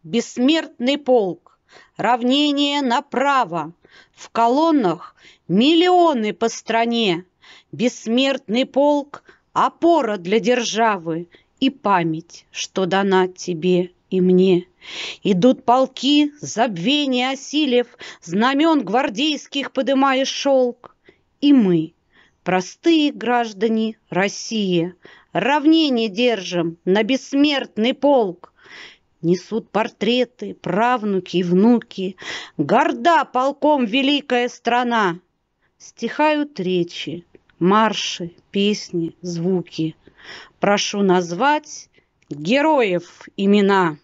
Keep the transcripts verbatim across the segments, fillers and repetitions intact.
бессмертный полк, равнение направо, в колоннах миллионы по стране. Бессмертный полк — опора для державы и память, что дана тебе и мне. Идут полки, забвение осилив, знамен гвардейских подымая шелк. И мы, простые граждане России, равнение держим на бессмертный полк. Несут портреты правнуки и внуки, горда полком великая страна. Стихают речи, марши, песни, звуки. Прошу назвать героев имена.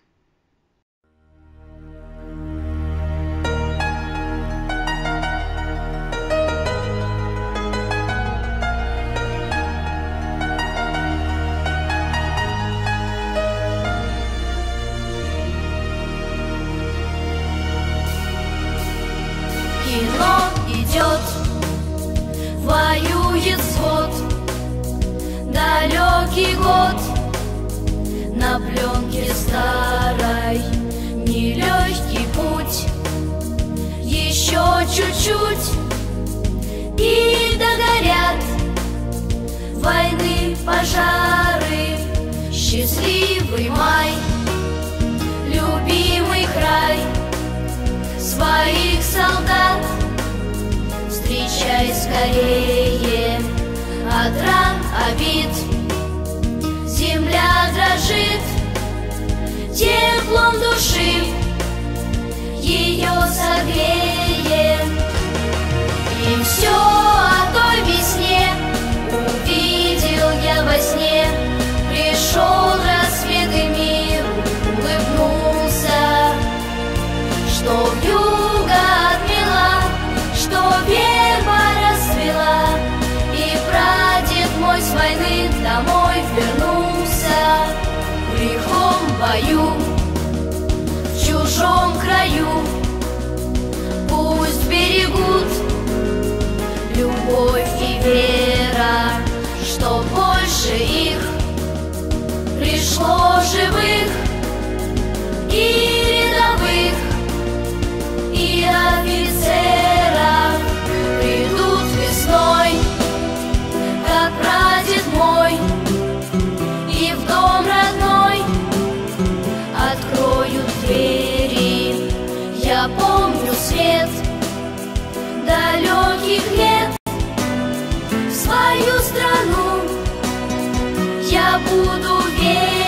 Кино идет, воюет взвод, далекий год на пленке старой, нелегкий путь, еще чуть-чуть и догорят войны пожары. Счастливый май, любимый край своих солдат встречай скорее. От ран, обид земля дрожит, теплом души ее согреем. И все о той весне увидел я во сне. Пришел рассвет и мир улыбнулся, что вьюга отмела, что верба расцвела, и прадед мой с войны домой вернулся. В лихом бою, в чужом краю, пусть берегут любовь и вера, что больше их пришло живых и рядовых, и офицеров. Придут весной, как прадед мой, и в дом родной откроют двери. Я помню свет далеких лет, в свою страну я буду верить.